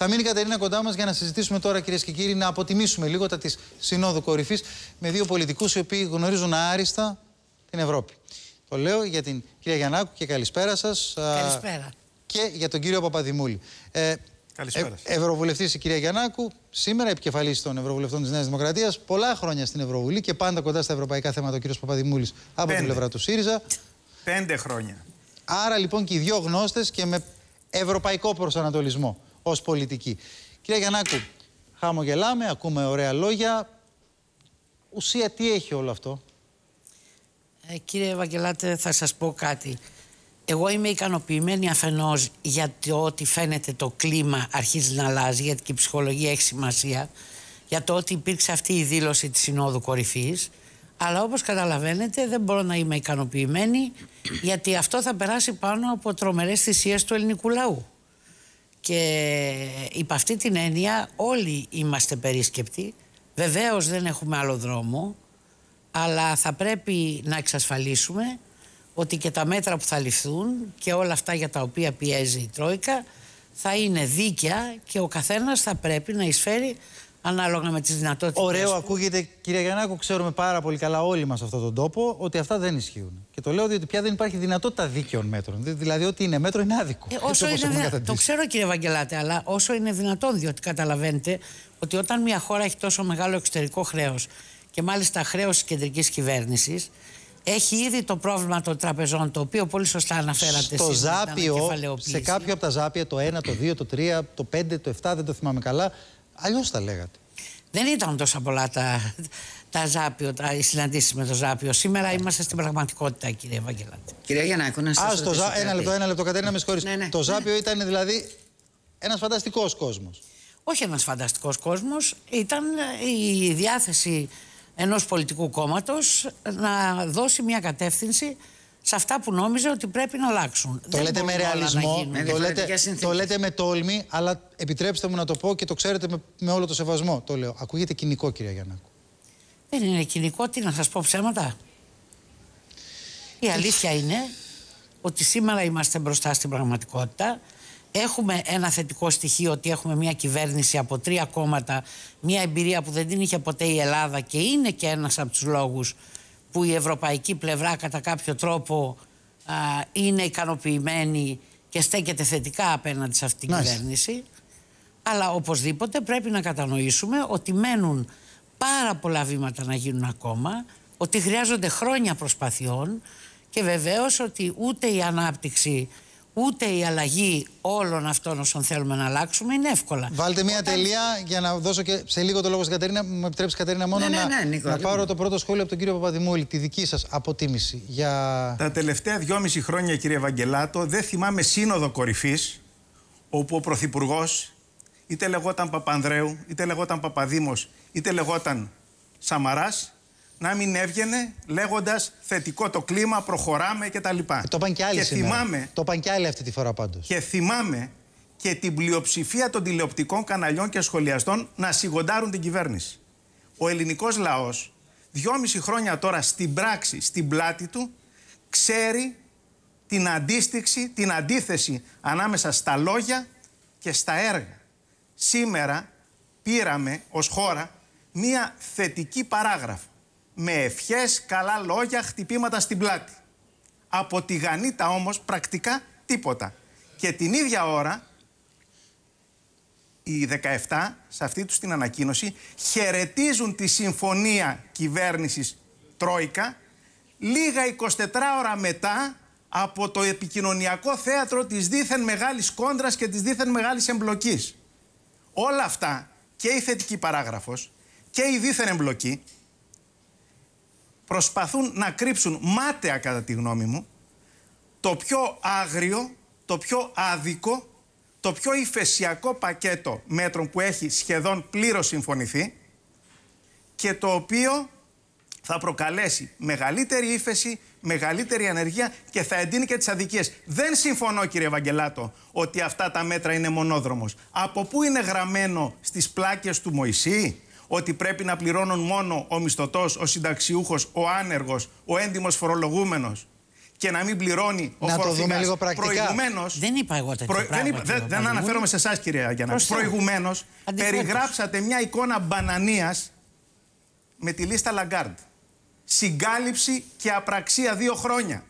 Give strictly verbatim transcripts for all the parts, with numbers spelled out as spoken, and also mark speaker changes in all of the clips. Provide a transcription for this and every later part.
Speaker 1: Θα μείνει η Κατερίνα κοντά μας για να συζητήσουμε τώρα, κυρίες και κύριοι, να αποτιμήσουμε λίγο τα της Συνόδου Κορυφής με δύο πολιτικούς οι οποίοι γνωρίζουν άριστα την Ευρώπη. Το λέω για την κυρία Γιαννάκου και καλησπέρα σας.
Speaker 2: Καλησπέρα.
Speaker 1: Και για τον κύριο Παπαδημούλη. Ε,
Speaker 3: Καλησπέρα.
Speaker 1: Ε, Ευρωβουλευτής η κυρία Γιαννάκου, σήμερα επικεφαλής των Ευρωβουλευτών της Νέας Δημοκρατίας, πολλά χρόνια στην Ευρωβουλή και πάντα κοντά στα ευρωπαϊκά θέματα ο κύριος Παπαδημούλης από
Speaker 3: Πέντε.
Speaker 1: την πλευρά του ΣΥΡΙΖΑ.
Speaker 3: Πέντε χρόνια.
Speaker 1: Άρα λοιπόν και οι δύο γνώστες και με ευρωπαϊκό προσανατολισμό ως πολιτικοί. Κυρία Γιαννάκου, χαμογελάμε, ακούμε ωραία λόγια. Ουσία τι έχει όλο αυτό?
Speaker 2: Ε, κύριε Ευαγγελάτε, θα σας πω κάτι. Εγώ είμαι ικανοποιημένη αφενός για το ότι φαίνεται το κλίμα αρχίζει να αλλάζει, γιατί και η ψυχολογία έχει σημασία, για το ότι υπήρξε αυτή η δήλωση της Συνόδου Κορυφής. Αλλά όπως καταλαβαίνετε δεν μπορώ να είμαι ικανοποιημένη, γιατί αυτό θα περάσει πάνω από τρομερές θυσίες του ελληνικού λαού. Και υπ' αυτή την έννοια όλοι είμαστε περίσκεπτοι. Βεβαίως δεν έχουμε άλλο δρόμο, αλλά θα πρέπει να εξασφαλίσουμε ότι και τα μέτρα που θα ληφθούν και όλα αυτά για τα οποία πιέζει η Τρόικα θα είναι δίκαια και ο καθένας θα πρέπει να εισφέρει ανάλογα με τις δυνατότητες.
Speaker 1: Ωραίο
Speaker 2: του.
Speaker 1: ακούγεται, κυρία Γιαννάκου, ξέρουμε πάρα πολύ καλά όλοι μας σε αυτόν τον τόπο ότι αυτά δεν ισχύουν. Και το λέω διότι πια δεν υπάρχει δυνατότητα δίκαιων μέτρων. Δηλαδή, ό,τι είναι μέτρο είναι άδικο.
Speaker 2: Ε, όσο είναι δυνα... Το ξέρω, κύριε Ευαγγελάτε, αλλά όσο είναι δυνατόν, διότι καταλαβαίνετε ότι όταν μια χώρα έχει τόσο μεγάλο εξωτερικό χρέος και μάλιστα χρέος της κεντρικής κυβέρνησης, έχει ήδη το πρόβλημα των τραπεζών, το οποίο πολύ σωστά αναφέρατε
Speaker 1: στο
Speaker 2: εσείς.
Speaker 1: Ζάπιο, σε κάποιο από τα Ζάπια, το ένα, το δύο, το τρία, το πέντε, το επτά, δεν το θυμάμαι καλά, αλλιώς τα λέγατε. Δεν
Speaker 2: ήταν τόσα πολλά τα, τα Ζάπιο, τα, οι συναντήσεις με το Ζάπιο. Σήμερα είμαστε στην πραγματικότητα, κύριε Ευαγγελάτε.
Speaker 4: Κυρία Γιαννάκου, να σας
Speaker 1: ρωτήσω κάτι. Ένα λεπτό, ένα λεπτό, Κατερίνα, με συγχωρείς.
Speaker 4: Ναι, ναι.
Speaker 1: Το Ζάπιο ναι. ήταν δηλαδή ένας φανταστικός κόσμος.
Speaker 2: Όχι ένας φανταστικός κόσμος, ήταν η διάθεση ενός πολιτικού κόμματος να δώσει μια κατεύθυνση σε αυτά που νόμιζε ότι πρέπει να αλλάξουν.
Speaker 1: Το
Speaker 2: Δεν
Speaker 1: λέτε με ρεαλισμό,
Speaker 4: με
Speaker 1: το, λέτε, το λέτε με τόλμη, αλλά επιτρέψτε μου να το πω και το ξέρετε με, με όλο το σεβασμό. Το λέω. Ακούγεται κοινικό, κυρία Γιαννάκου.
Speaker 2: Δεν είναι κοινικό, τι να σας πω ψέματα. Η αλήθεια είναι ότι σήμερα είμαστε μπροστά στην πραγματικότητα. Έχουμε ένα θετικό στοιχείο ότι έχουμε μια κυβέρνηση από τρία κόμματα, μια εμπειρία που δεν την είχε ποτέ η Ελλάδα και είναι και ένας από τους λόγους που η ευρωπαϊκή πλευρά κατά κάποιο τρόπο α, είναι ικανοποιημένη και στέκεται θετικά απέναντι σε αυτή την nice. κυβέρνηση. Αλλά οπωσδήποτε πρέπει να κατανοήσουμε ότι μένουν πάρα πολλά βήματα να γίνουν ακόμα, ότι χρειάζονται χρόνια προσπαθειών και βεβαίως ότι ούτε η ανάπτυξη ούτε η αλλαγή όλων αυτών όσων θέλουμε να αλλάξουμε είναι εύκολα.
Speaker 1: Βάλτε μια Όταν... τελεία για να δώσω και σε λίγο το λόγο στην Κατερίνα. Μου επιτρέψει, Κατερίνα, μόνο
Speaker 4: ναι, ναι, ναι,
Speaker 1: να,
Speaker 4: Νίκο,
Speaker 1: να πάρω το πρώτο σχόλιο από τον κύριο Παπαδημούλη. Τη δική σας αποτίμηση για.
Speaker 3: Τα τελευταία δυόμιση χρόνια, κύριε Ευαγγελάτο, δεν θυμάμαι σύνοδο κορυφής όπου ο Πρωθυπουργός είτε λεγόταν Παπανδρέου, είτε λεγόταν Παπαδήμος, είτε λεγόταν Σαμαράς, να μην έβγαινε λέγοντας θετικό το κλίμα, προχωράμε κτλ. Ε,
Speaker 1: το πάνε και άλλοι
Speaker 3: και
Speaker 1: σήμερα.
Speaker 3: θυμάμαι,
Speaker 1: το πάνε και άλλοι αυτή τη φορά πάντως.
Speaker 3: Και θυμάμαι και την πλειοψηφία των τηλεοπτικών καναλιών και σχολιαστών να σιγοντάρουν την κυβέρνηση. Ο ελληνικός λαός, δυόμιση χρόνια τώρα στην πράξη, στην πλάτη του, ξέρει την αντίστοιξη, την αντίθεση ανάμεσα στα λόγια και στα έργα. Σήμερα πήραμε ως χώρα μία θετική παράγραφο με ευχές, καλά λόγια, χτυπήματα στην πλάτη. Από τη Γανίτα όμως πρακτικά τίποτα. Και την ίδια ώρα οι δεκαεπτά σε αυτή τους την ανακοίνωση χαιρετίζουν τη συμφωνία κυβέρνησης Τρόικα λίγα εικοσιτετρά ώρα μετά από το επικοινωνιακό θέατρο της δίθεν μεγάλης κόντρας και της δίθεν μεγάλης εμπλοκής. Όλα αυτά, και η θετική παράγραφος και η δίθεν εμπλοκή, προσπαθούν να κρύψουν μάταια, κατά τη γνώμη μου, το πιο άγριο, το πιο άδικο, το πιο υφεσιακό πακέτο μέτρων που έχει σχεδόν πλήρως συμφωνηθεί και το οποίο θα προκαλέσει μεγαλύτερη ύφεση, μεγαλύτερη ανεργία και θα εντείνει και τις αδικίες. Δεν συμφωνώ, κύριε Ευαγγελάτο, ότι αυτά τα μέτρα είναι μονόδρομος. Από πού είναι γραμμένο στις πλάκες του Μωυσή ότι πρέπει να πληρώνουν μόνο ο μισθωτός, ο συνταξιούχος, ο άνεργος, ο έντιμος φορολογούμενος και να μην πληρώνει ο
Speaker 1: να
Speaker 3: φοροφύγας.
Speaker 1: Το δούμε λίγο πρακτικά.
Speaker 3: Προηγουμένως,
Speaker 2: δεν είπα εγώ τέτοιο
Speaker 3: προ...
Speaker 2: πράγμα.
Speaker 3: Δεν, είπα, δεν, δεν αναφέρομαι σε εσάς, κυρία Γιαννάκη. Προηγουμένως περιγράψατε μια εικόνα μπανανίας με τη λίστα Λαγκάρντ. Συγκάλυψη και απραξία δύο χρόνια.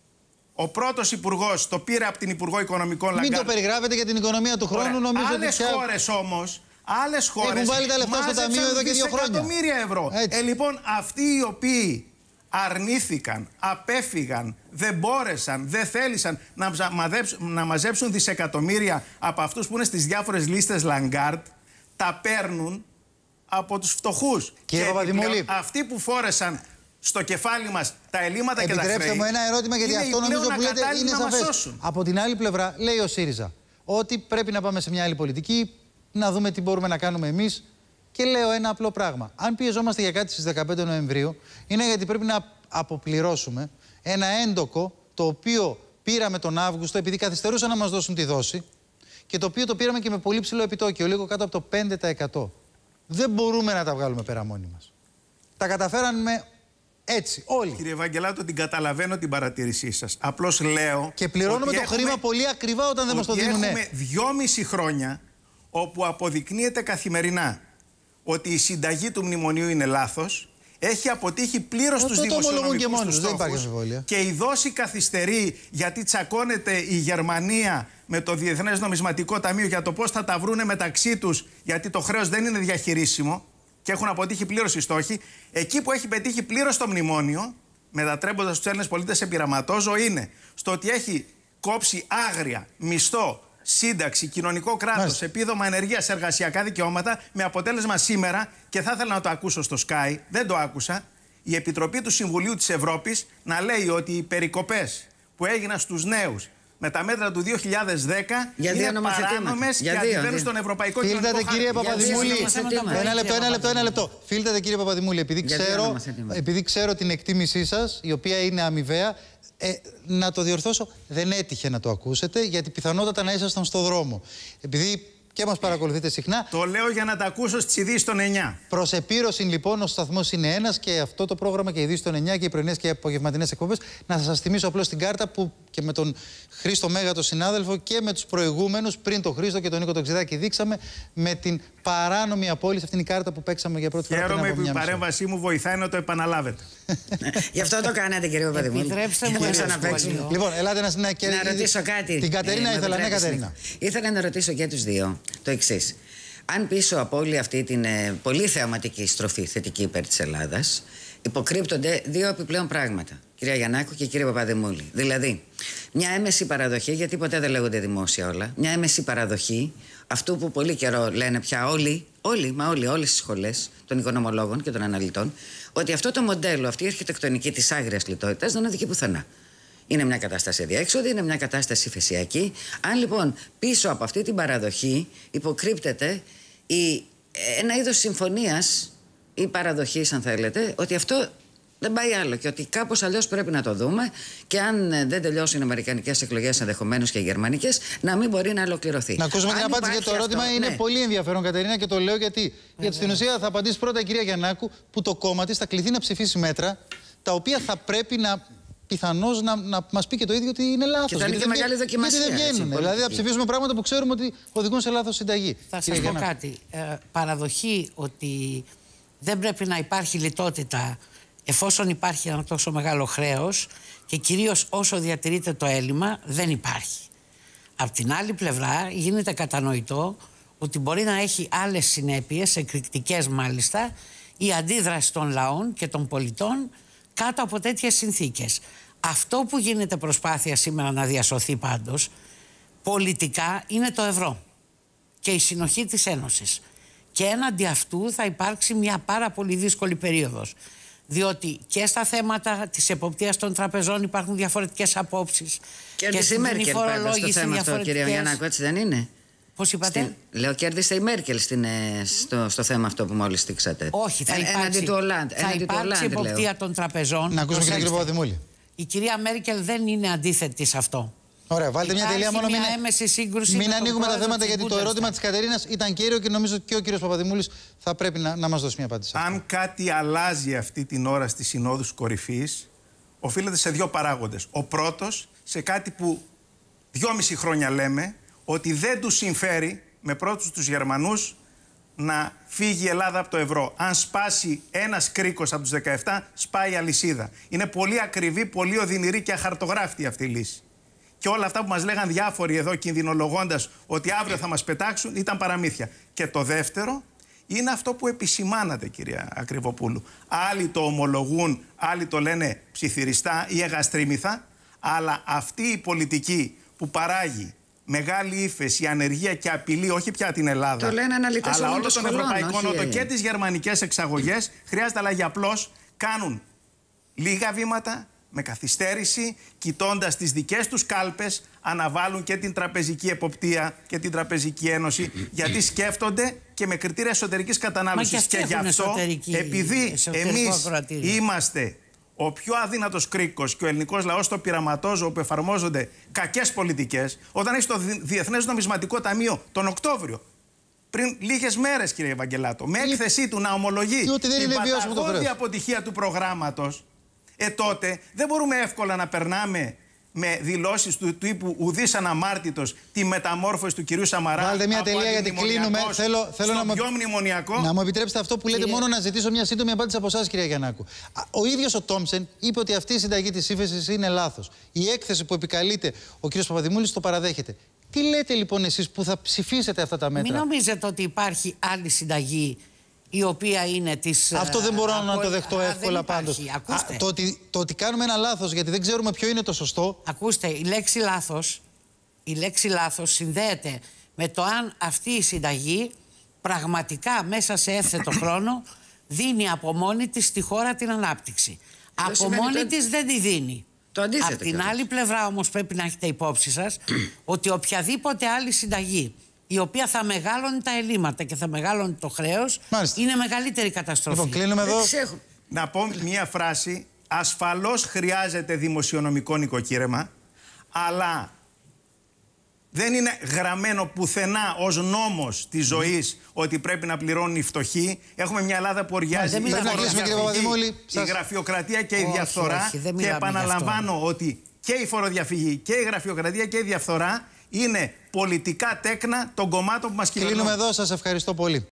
Speaker 3: Ο πρώτος υπουργός το πήρε από την Υπουργό Οικονομικών Λαγκάρντ.
Speaker 1: Μην το περιγράφετε για την οικονομία του χρόνου. Νομίζω
Speaker 3: άλλες
Speaker 1: ότι πια...
Speaker 3: χώρες όμως, άλλες χώρες
Speaker 1: έχουν βάλει τα λεφτά στο ταμείο εδώ και δύο χρόνια.
Speaker 3: Εκατομμύρια ευρώ. Ε, λοιπόν, αυτοί οι οποίοι αρνήθηκαν, απέφυγαν, δεν μπόρεσαν, δεν θέλησαν να, μαζέψουν, να μαζέψουν δισεκατομμύρια από αυτούς που είναι στις διάφορες λίστες Λαγκάρντ, τα παίρνουν από τους φτωχούς.
Speaker 1: Κύριε Παπαδημούλη,
Speaker 3: αυτοί που φόρεσαν στο κεφάλι μας τα ελλείμματα και τα χρέη.
Speaker 1: Επιτρέψτε μου ένα ερώτημα, γιατί αυτό νομίζω που λέτε είναι σαφές. Από την άλλη πλευρά, λέει ο ΣΥΡΙΖΑ ότι πρέπει να πάμε σε μια άλλη πολιτική, να δούμε τι μπορούμε να κάνουμε εμείς. Και λέω ένα απλό πράγμα. Αν πιεζόμαστε για κάτι στις δεκαπέντε Νοεμβρίου, είναι γιατί πρέπει να αποπληρώσουμε ένα έντοκο το οποίο πήραμε τον Αύγουστο, επειδή καθυστερούσαν να μας δώσουν τη δόση, και το οποίο το πήραμε και με πολύ ψηλό επιτόκιο, λίγο κάτω από το πέντε τοις εκατό. Δεν μπορούμε να τα βγάλουμε πέρα μόνοι μας. Τα καταφέραμε έτσι, όλοι.
Speaker 3: Κύριε Βαγγελάτο, την καταλαβαίνω την παρατήρησή σας. Απλώς λέω.
Speaker 1: Και πληρώνουμε το έχουμε, χρήμα πολύ ακριβά όταν δεν μας το δίνουν.
Speaker 3: Έχουμε δυόμιση χρόνια όπου αποδεικνύεται καθημερινά ότι η συνταγή του μνημονίου είναι λάθος. Έχει αποτύχει πλήρως τους δημοσιονομικούς τους στόχους και η δόση καθυστερεί γιατί τσακώνεται η Γερμανία με το Διεθνές Νομισματικό Ταμείο για το πώς θα τα βρούνε μεταξύ τους, γιατί το χρέος δεν είναι διαχειρίσιμο και έχουν αποτύχει πλήρως οι στόχοι. Εκεί που έχει πετύχει πλήρως το μνημόνιο, μετατρέποντας τους Έλληνες πολίτες σε πειραματόζω, είναι στο ότι έχει κόψει άγρια μισθό, σύνταξη, κοινωνικό κράτος, επίδομα ενεργείας, εργασιακά δικαιώματα, με αποτέλεσμα σήμερα, και θα ήθελα να το ακούσω στο Sky, δεν το άκουσα, η Επιτροπή του Συμβουλίου της Ευρώπης να λέει ότι οι περικοπές που έγιναν στους νέους με τα μέτρα του δύο χιλιάδες δέκα
Speaker 4: για
Speaker 3: είναι παράνομες και αντιβαίνουν στον Ευρωπαϊκό Κοινωνικό Χάρτη.
Speaker 1: Φίλτατε, κύριε Παπαδημούλη. Ένα λεπτό, ένα λεπτό, ένα λεπτό. Φίλτατε, κύριε Παπαδημούλη, επειδή ξέρω, επειδή ξέρω την εκτίμησή σας, η οποία είναι αμοιβαία, Ε, να το διορθώσω, δεν έτυχε να το ακούσετε, γιατί πιθανότατα να ήσασταν στο δρόμο. Επειδή και μας παρακολουθείτε συχνά.
Speaker 3: Το λέω για να τα ακούσω στις ειδήσεις των εννιά.
Speaker 1: Προς επίρρωση λοιπόν ο σταθμός είναι ένας και αυτό το πρόγραμμα και οι ειδήσεις των εννιά και οι πρωινές και οι απογευματινές εκπομπές. Να σας θυμίσω απλώς την κάρτα που και με τον Χρήστο Μέγατο συνάδελφο και με τους προηγούμενους πριν τον Χρήστο και τον Νίκο Τοξιδάκη δείξαμε με την παράνομη απόλυση. Αυτή είναι η κάρτα που παίξαμε για πρώτη φορά.
Speaker 3: Χαίρομαι που η παρέμβασή μου βοηθάει να το επαναλάβετε.
Speaker 4: Γι' αυτό το κάνατε, κύριε Παπαδημούλη.
Speaker 2: Επιτρέψτε μου να
Speaker 1: Λοιπόν, ελάτε να συνεχίσουμε.
Speaker 4: Να ρωτήσω κάτι.
Speaker 1: Την Κατερίνα ε, ήθελα, ναι, Κατερίνα.
Speaker 4: Ήθελα να ρωτήσω και τους δύο το εξής. Αν πίσω από όλη αυτή την ε, πολύ θεαματική στροφή θετική υπέρ της Ελλάδας υποκρύπτονται δύο επιπλέον πράγματα, κυρία Γιαννάκου και κύριε Παπαδημούλη. Δηλαδή, μια έμεση παραδοχή, γιατί ποτέ δεν λέγονται δημόσια όλα, μια έμεση παραδοχή αυτού που πολύ καιρό λένε πια όλοι, όλοι, μα όλοι, όλες τις σχολές των οικονομολόγων και των αναλυτών, ότι αυτό το μοντέλο, αυτή η αρχιτεκτονική της άγριας λιτότητας δεν οδηγεί πουθενά. Είναι μια κατάσταση διέξοδη, είναι μια κατάσταση υφεσιακή. Αν λοιπόν πίσω από αυτή την παραδοχή υποκρύπτεται η, ένα είδος συμφωνίας ή παραδοχής, αν θέλετε, ότι αυτό δεν πάει άλλο και ότι κάπως αλλιώς πρέπει να το δούμε, και αν δεν τελειώσουν οι αμερικανικές εκλογές, ενδεχομένως και οι γερμανικές, να μην μπορεί να ολοκληρωθεί.
Speaker 1: Να ακούσουμε την απάντηση, γιατί το ερώτημα αυτό, είναι ναι. πολύ ενδιαφέρον, Κατερίνα, και το λέω γιατί. Γιατί στην ουσία θα απαντήσει πρώτα η κυρία Γιαννάκου, που το κόμμα της θα κληθεί να ψηφίσει μέτρα τα οποία θα πρέπει να. Πιθανώς να, να μας πει και το ίδιο ότι είναι λάθος.
Speaker 4: Και θα είναι και μεγάλη δοκιμασία.
Speaker 1: Γιατί δεν βγαίνουν. Δηλαδή θα ψηφίσουμε πράγματα που ξέρουμε ότι οδηγούν σε λάθος συνταγή.
Speaker 2: Θα σας πω κάτι. Ε, παραδοχή ότι δεν πρέπει να υπάρχει λιτότητα εφόσον υπάρχει ένα τόσο μεγάλο χρέος και κυρίως όσο διατηρείται το έλλειμμα, δεν υπάρχει. Απ' την άλλη πλευρά γίνεται κατανοητό ότι μπορεί να έχει άλλες συνέπειες, εκρηκτικές μάλιστα, η αντίδραση των λαών και των πολιτών κάτω από τέτοιες συνθήκες. Αυτό που γίνεται προσπάθεια σήμερα να διασωθεί πάντως πολιτικά είναι το ευρώ και η συνοχή της Ένωσης. Και έναντι αυτού θα υπάρξει μια πάρα πολύ δύσκολη περίοδος. Διότι και στα θέματα της εποπτείας των τραπεζών υπάρχουν διαφορετικές απόψεις.
Speaker 4: Κέρδισε η Μέρκελ πάντως στο θέμα αυτό, κυρία Γιαννάκου, έτσι δεν είναι?
Speaker 2: Πώς είπατε?
Speaker 4: Στην, λέω, κέρδισε η Μέρκελ στην, στο, στο θέμα αυτό που μόλις στήξατε.
Speaker 2: Όχι, θα υπάρξει,
Speaker 4: έναντι του Ολάντ,
Speaker 2: θα υπάρξει εποπτεία λέω. των τραπεζών.
Speaker 1: Να ακούσουμε και τον κύριο Παπαδημούλη.
Speaker 2: Η κυρία Μέρκελ δεν είναι αντίθετη σε αυτό.
Speaker 1: Ωραία, βάλτε
Speaker 2: Υπάρχει
Speaker 1: μια τελεία μόνο.
Speaker 2: Μια
Speaker 1: μην
Speaker 2: έμεση σύγκρουση
Speaker 1: μην
Speaker 2: με
Speaker 1: ανοίγουμε τα θέματα, γιατί το ερώτημα της
Speaker 2: Bundestag.
Speaker 1: Κατερίνας ήταν κύριο και νομίζω ότι και ο κύριος Παπαδημούλης θα πρέπει να, να μας δώσει μια απάντηση.
Speaker 3: Αν κάτι αλλάζει αυτή την ώρα στις συνόδους κορυφής, οφείλεται σε δύο παράγοντες. Ο πρώτος, σε κάτι που δυόμιση χρόνια λέμε, ότι δεν τους συμφέρει με πρώτους τους Γερμανούς να φύγει η Ελλάδα από το ευρώ. Αν σπάσει ένας κρίκος από τους δεκαεπτά, σπάει η αλυσίδα. Είναι πολύ ακριβή, πολύ οδυνηρή και αχαρτογράφητη αυτή η λύση. Και όλα αυτά που μας λέγαν διάφοροι εδώ κινδυνολογώντας ότι αύριο θα μας πετάξουν ήταν παραμύθια. Και το δεύτερο είναι αυτό που επισημάνατε, κυρία Ακριβοπούλου. Άλλοι το ομολογούν, άλλοι το λένε ψιθυριστά ή εγαστρίμηθα, αλλά αυτή η πολιτική που παράγει μεγάλη ύφεση, ανεργία και απειλή, όχι πια την Ελλάδα,
Speaker 4: το λένε αναλυτές
Speaker 3: αλλά
Speaker 4: όλων
Speaker 3: όλο
Speaker 4: των
Speaker 3: τον
Speaker 4: σχολών,
Speaker 3: ευρωπαϊκό
Speaker 4: όχι,
Speaker 3: νότο
Speaker 4: ε.
Speaker 3: και τις γερμανικές εξαγωγές, χρειάζεται αλλαγή. Απλώς κάνουν λίγα βήματα, με καθυστέρηση, κοιτώντας τις δικές τους κάλπες, αναβάλουν και την τραπεζική εποπτεία και την τραπεζική ένωση, γιατί σκέφτονται και με κριτήρια εσωτερικής κατανάλωσης.
Speaker 2: Και,
Speaker 3: και γι' αυτό, επειδή εμείς είμαστε ο πιο αδύνατος κρίκος και ο ελληνικός λαός το πειραματόζω όπου εφαρμόζονται κακές πολιτικές, όταν έχει το Διεθνές Νομισματικό Ταμείο τον Οκτώβριο, πριν λίγες μέρες, κύριε Βαγγελάτο, με έκθεσή του να ομολογεί την παταγώδη αποτυχία του προγράμματος, ε τότε δεν μπορούμε εύκολα να περνάμε με δηλώσεις του τύπου ουδής αναμάρτητος τη μεταμόρφωση του κυρίου Σαμαρά.
Speaker 1: Βάλτε μια τελεία γιατί κλείνουμε. Θέλω, θέλω να,
Speaker 3: πιο μνημονιακό.
Speaker 1: να μου επιτρέψετε αυτό που λέτε, κύριε... μόνο να ζητήσω μια σύντομη απάντηση από εσάς, κυρία Γιαννάκου. Ο ίδιος ο Τόμψεν είπε ότι αυτή η συνταγή της ύφεσης είναι λάθος. Η έκθεση που επικαλείται ο κύριος Παπαδημούλης το παραδέχεται. Τι λέτε λοιπόν εσείς που θα ψηφίσετε αυτά τα μέτρα?
Speaker 2: Μην νομίζετε ότι υπάρχει άλλη συνταγή η οποία είναι της...
Speaker 1: Αυτό δεν μπορώ
Speaker 2: α,
Speaker 1: να το δεχτώ
Speaker 2: α,
Speaker 1: εύκολα πάντως. Το ότι, το ότι κάνουμε ένα λάθος γιατί δεν ξέρουμε ποιο είναι το σωστό.
Speaker 2: Ακούστε, η λέξη λάθος, η λέξη λάθος συνδέεται με το αν αυτή η συνταγή πραγματικά μέσα σε έφθετο χρόνο δίνει από μόνη της στη χώρα την ανάπτυξη. Δεν από μόνη το... της δεν τη δίνει.
Speaker 4: Το αντίθετο.
Speaker 2: Από την άλλη πλευρά όμως πρέπει να έχετε υπόψη σας ότι οποιαδήποτε άλλη συνταγή η οποία θα μεγαλώνει τα ελλείμματα και θα μεγαλώνει το χρέος, μάλιστα, είναι μεγαλύτερη καταστροφή.
Speaker 1: Λοιπόν, κλείνουμε εδώ.
Speaker 3: Να πω μία φράση. Ασφαλώς χρειάζεται δημοσιονομικό νοικοκύρεμα, αλλά δεν είναι γραμμένο πουθενά ως νόμος της ζωής ότι πρέπει να πληρώνουν οι φτωχοί. Έχουμε μια Ελλάδα που οριάζει η, η γραφειοκρατία και η όχι, διαφθορά. Όχι, και επαναλαμβάνω ότι και η φοροδιαφυγή και η γραφειοκρατία και η διαφθορά είναι πολιτικά τέκνα των κομμάτων που μας κυβερνούν.
Speaker 1: Κλείνουμε εδώ. Σας ευχαριστώ πολύ.